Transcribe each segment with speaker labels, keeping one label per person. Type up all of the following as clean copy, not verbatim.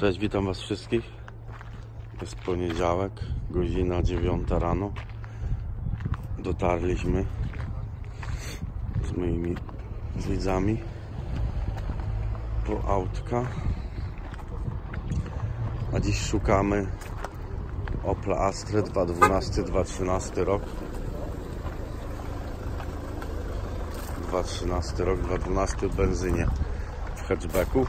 Speaker 1: Cześć, witam was wszystkich. Jest poniedziałek, godzina 9 rano. Dotarliśmy z moimi widzami po autka. A dziś szukamy Opla Astra 2012-2013 rok. 2013 rok, 2012 w benzynie, w hatchbacku.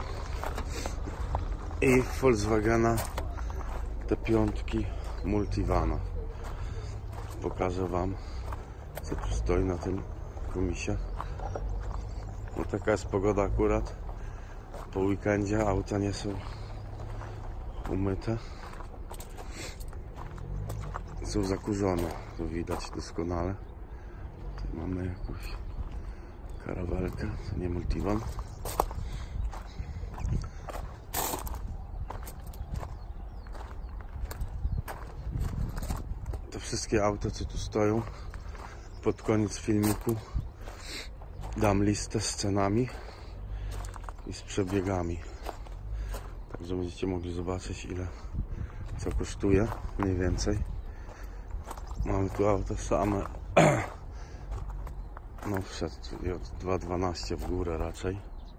Speaker 1: I Volkswagena T5 Multivana. Pokażę wam, co tu stoi na tym komisie. No taka jest pogoda akurat. Po weekendzie auta nie są umyte. Są zakurzone, to widać doskonale. Tu mamy jakąś karawelkę, to nie Multivan. To wszystkie auta, co tu stoją, pod koniec filmiku dam listę z cenami i z przebiegami, także będziecie mogli zobaczyć, ile co kosztuje mniej więcej. Mamy tu auta same no wszedł od 2.12 w górę raczej.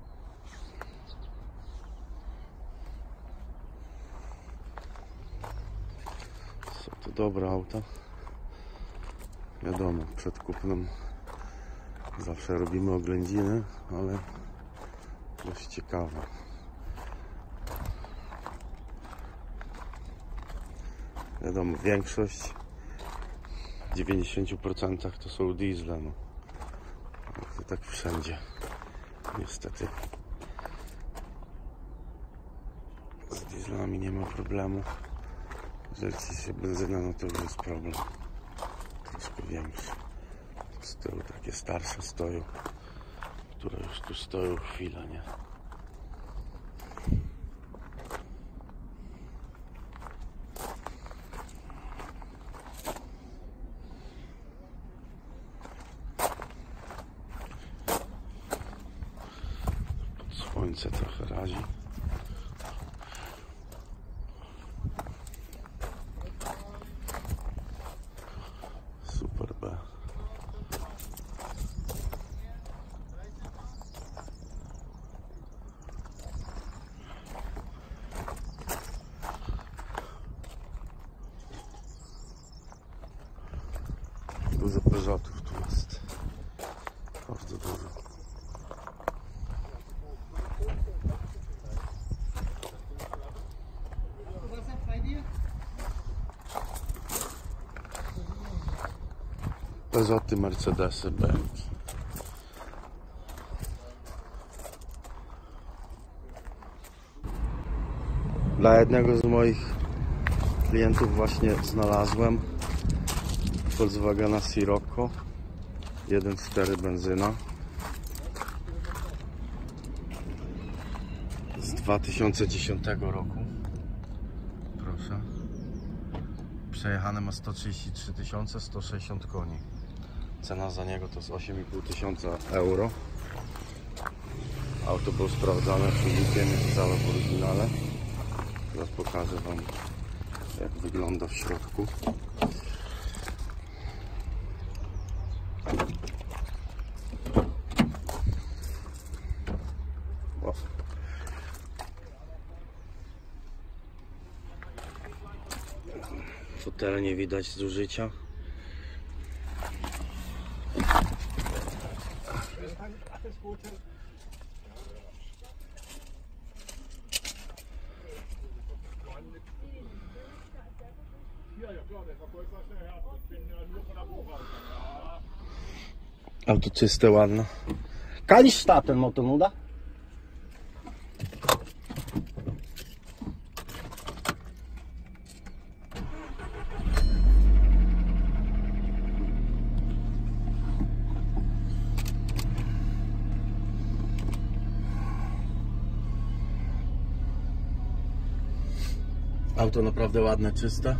Speaker 1: Są to dobre auta. Wiadomo, przed kupnem zawsze robimy oględziny, ale dość ciekawe. Wiadomo, większość w 90% to są diesle, no. To tak wszędzie, niestety. Z dieslami nie ma problemu. Jeżeli się benzyna, no to już jest problem troszkę większy. Z tyłu takie starsze stoją, które już tu stoją chwilę, nie? Słońce trochę razi. Super B. Dużo Peugeotów tu jest. Bardzo dużo. Peugeoty, Mercedesy, Benz. Dla jednego z moich klientów właśnie znalazłem Volkswagena Sirocco 1.4 benzyna z 2010 roku. Proszę. Przejechane ma 133 160 koni. Cena za niego to jest 8,5 tysiąca euro. Auto było sprawdzane silnikiem, jest całe w oryginale. Teraz pokażę wam, jak wygląda w środku. O. Fotele nie widać zużycia. Auto czyste, ładne.
Speaker 2: Kann ich starten, Motor, oder?
Speaker 1: Auto naprawdę ładne, czyste.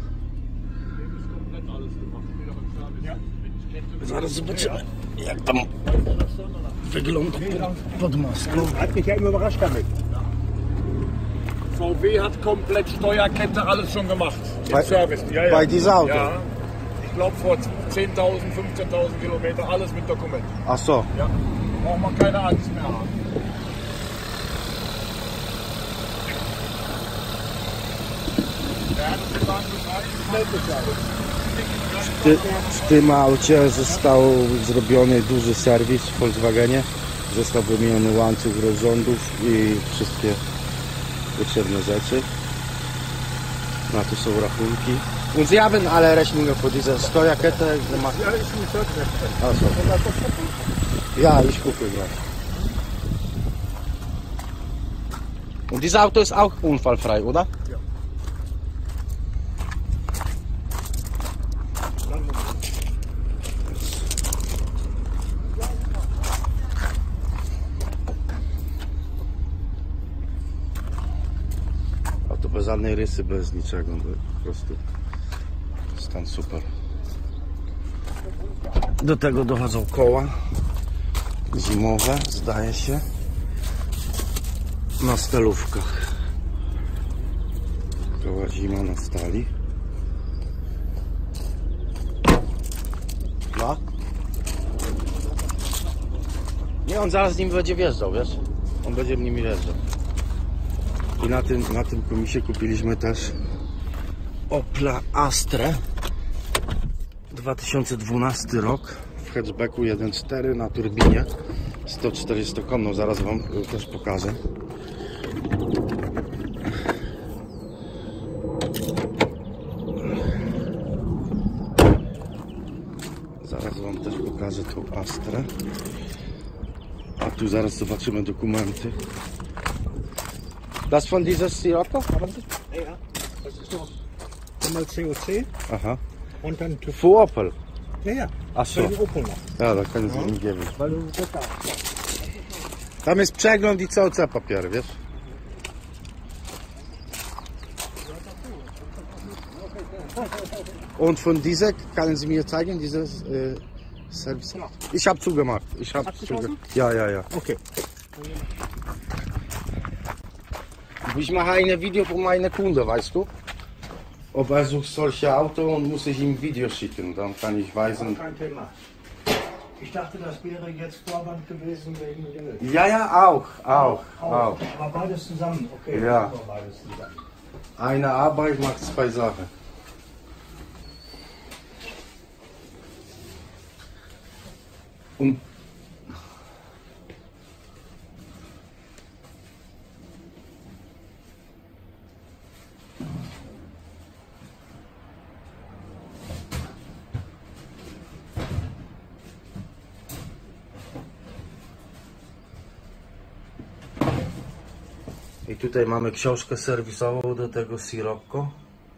Speaker 1: Zaraz zobaczymy, jak tam wygląda pod maską.
Speaker 3: Hat mich ja immer überrascht damit. VW hat komplett Steuerkette, alles schon gemacht.
Speaker 1: Bei-
Speaker 3: Im Service. Ja,
Speaker 1: bei diesem Auto?
Speaker 3: Ja. Ich glaube vor 10.000, 15.000 Kilometer, alles mit Dokument.
Speaker 1: Ach so.
Speaker 3: Ja. Braucht man keine Angst mehr haben.
Speaker 1: W tym aucie został zrobiony duży serwis w Volkswagenie. Został wymieniony łańcuch rozrządów i wszystkie potrzebne rzeczy. Na to są rachunki. Und Sie haben alle Rechnungen für diese Steuerkette gemacht?
Speaker 3: Ja, ist ein Service.
Speaker 1: Ach so. Ja, ich gucke gleich. Und dieses Auto ist auch unfallfrei, oder?
Speaker 3: Ja.
Speaker 1: Auto bez żadnej rysy, bez niczego, po prostu stan super. Do tego dochodzą koła zimowe, zdaje się, na stalówkach. Koła zima na stali. No. Nie, on zaraz z nim będzie wjeżdżał, wiesz? On będzie nimi wjeżdżał. I na tym komisie kupiliśmy też Opla Astrę 2012 rok w hatchbacku 1.4 na turbinie 140 konną, zaraz wam też pokażę. Zaraz wam też pokażę tą Astrę. A tu zaraz zobaczymy dokumenty. Das von dieses Sirocco?
Speaker 2: Ja, das ist so. Einmal COC
Speaker 1: Aha.
Speaker 2: und dann TÜV.
Speaker 1: Für Opel.
Speaker 2: Ja, ja.
Speaker 1: Ach so.
Speaker 2: Für die Opel noch.
Speaker 1: Ja, da können Sie mi geben.
Speaker 2: Weil du das da.
Speaker 1: Tam jest przegląd i COC papiery, wiesz? Und von dieser, können Sie mir zeigen, dieses Service? Ich habe zugemacht. Ich habe zugemacht. Ja, ja, ja.
Speaker 2: Okay.
Speaker 1: Ich mache ein Video für meine Kunde, weißt du? Ob er sucht solche Auto und muss ich ihm ein Video schicken, dann kann ich weisen.
Speaker 2: Kein Thema. Ich dachte, das wäre jetzt Vorwand gewesen wegen Geld.
Speaker 1: Ja, ja, auch.
Speaker 2: Aber beides zusammen, okay.
Speaker 1: Ja.
Speaker 2: Aber beides zusammen.
Speaker 1: Eine Arbeit macht zwei Sachen. Und I tutaj mamy książkę serwisową do tego Sirocco.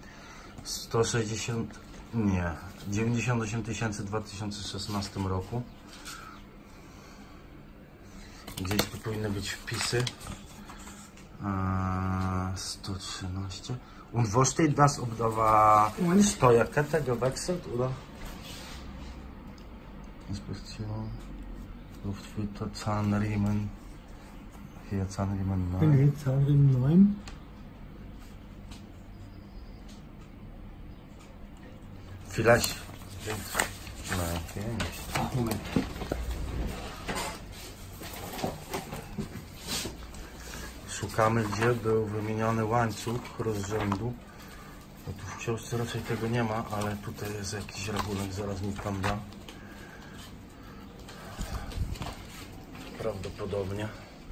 Speaker 1: 160, nie, 98 tysięcy w 2016 roku. Gdzieś tu powinny być wpisy. 113. Und wo steht das, ob da war Steuerkette gewechselt, oder? Inspektion, Luftfilter, Zahnriemen. Hier Zahnriemen 9.
Speaker 2: Nee, Zahnriemen 9.
Speaker 1: Vielleicht. Nein, hier nicht.
Speaker 2: Ach, Moment.
Speaker 1: Szukamy, gdzie był wymieniony łańcuch rozrzędu. No tu w książce raczej tego nie ma, ale tutaj jest jakiś rachunek, zaraz mi pan da. Prawdopodobnie.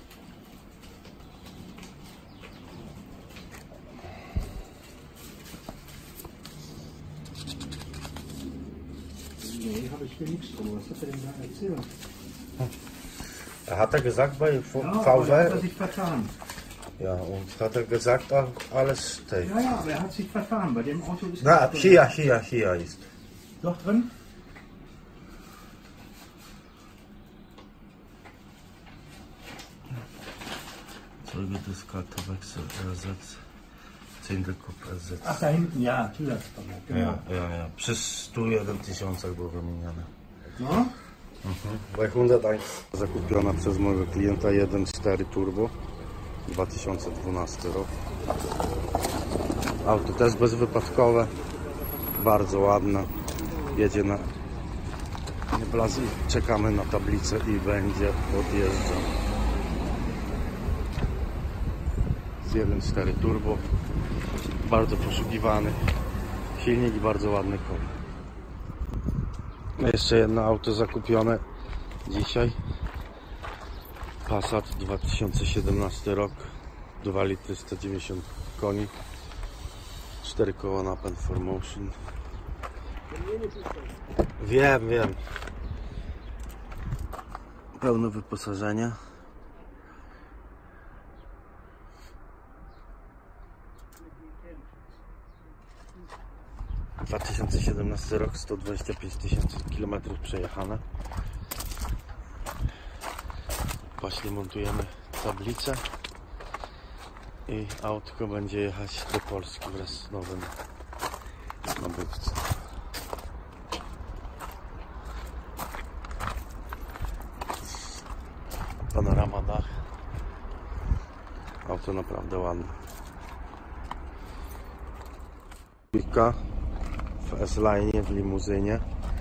Speaker 2: Nee, habe ich hier nichts drüber. Was hat er denn da erzählt?
Speaker 1: Hat er gesagt bei
Speaker 2: Ja, aber er hat
Speaker 1: VW?
Speaker 2: sich vertan.
Speaker 1: Ja, und hat er gesagt, auch alles steht.
Speaker 2: Ja, ja, aber er hat sich vertan. Bei dem Auto ist
Speaker 1: Na,
Speaker 2: das
Speaker 1: hier ist.
Speaker 2: doch drin.
Speaker 1: Folge des Kartenwechsel Ersatz. Zehntelkopf Ersatz.
Speaker 2: Ach, da hinten, ja, Zusatzband. Genau.
Speaker 1: Ja. Przez 101 tysiącach było wymienione.
Speaker 2: No?
Speaker 1: Bei 101 zakupiona przez mojego klienta 1.4 turbo. 2012 rok. Auto też bezwypadkowe, bardzo ładne. Jedzie na blazy. Czekamy na tablicę i będzie podjeżdżał. Z 1.4 turbo, bardzo poszukiwany silnik i bardzo ładny koń. Jeszcze jedno auto zakupione dzisiaj. Passat 2017 rok, 2 litry, 190 koni, 4 koła napęd 4Motion. Wiem. Pełne wyposażenie. - 2017 rok, 125 000 km przejechane. Właśnie montujemy tablicę i autko będzie jechać do Polski wraz z nowym nabywcą. Panorama dach. Auto naprawdę ładne. W S-Line, w limuzynie.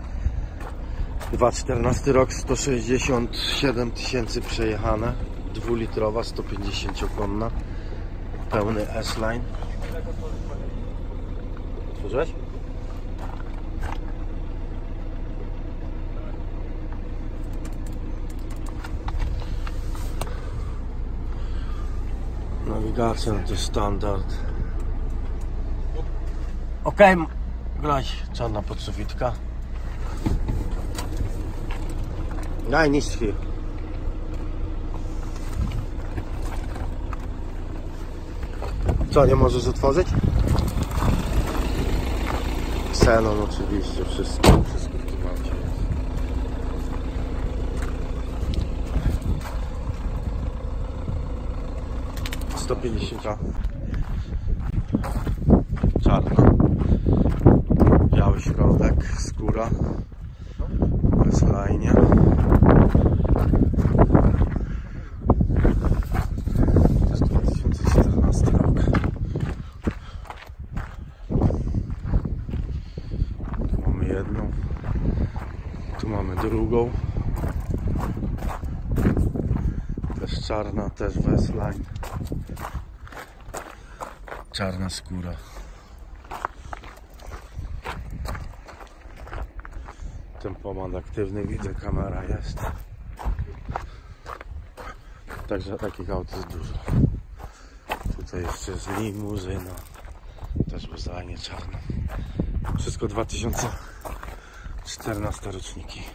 Speaker 1: 2014 rok, 167 000 przejechane. 2-litrowa, 150-konna. Pełny S-Line. Otworzyłeś? Nawigacja no to standard. Ok, grać czarna podsufitka. Daj niższy. Co, nie możesz otworzyć? Xenon oczywiście, wszystko w klimacie jest. - 150. Czarna. Biały środek, skóra. S-Line. To jest 2014 rok. Tu mamy jedną. Tu mamy drugą. Też czarna, też w S-Line. Czarna skóra. Tempomat aktywny, widzę, kamera jest. Także takich aut jest dużo. Tutaj jeszcze jest limuzyna. Też w S-Line czarna. Wszystko 2014 roczniki.